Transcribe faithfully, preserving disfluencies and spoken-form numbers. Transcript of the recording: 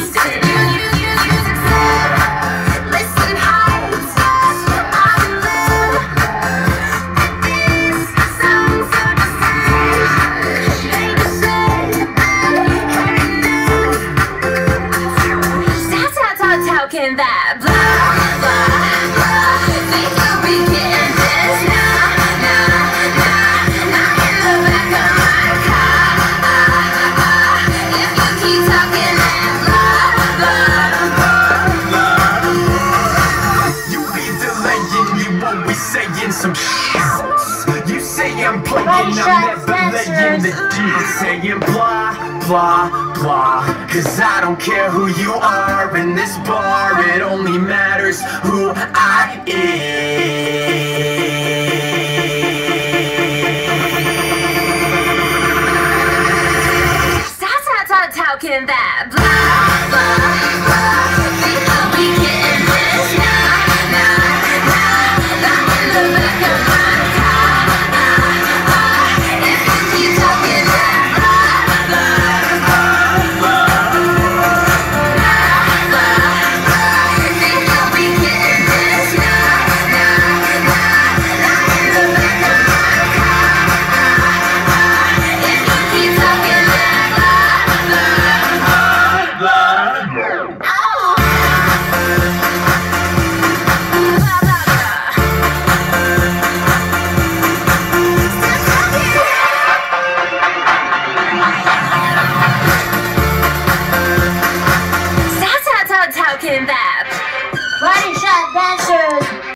Talking that blah, blah, blah. Think you'll be getting this? Nah, nah, nah, not in the back of my car. If you keep talking that blah, blah, blah. You be delaying, you won't be saying some shit. You say I'm playing, I'm never laying the deal. Saying blah, blah, blah. Cause I don't care who you are in this bar, it only matters who I am. Stop, stop, stop talking that blah, blah, blah. Think I'll be getting this? Nah, nah, nah, not in the back of my car. If you keep talking that blah, blah, blah. Talking that